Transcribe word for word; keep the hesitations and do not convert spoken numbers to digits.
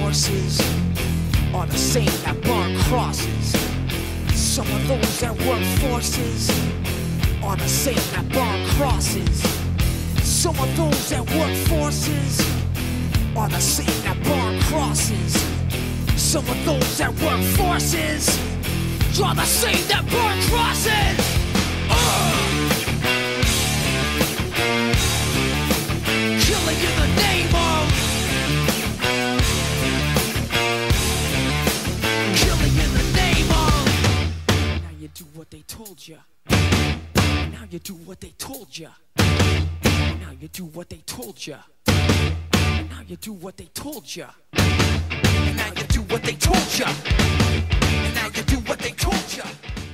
forces are the same that burn crosses. Some of those that work forces are the same that burn crosses. Some of those that work forces are the same that burn crosses. Some of those that work forces are the same that burn crosses. Uh! Killing in the name of, killing in the name of. Now you do what they told you. Now you do what they told you. Now you do what they told you. Now you do what they told you. Now you do what they told you. Now you do what they told you.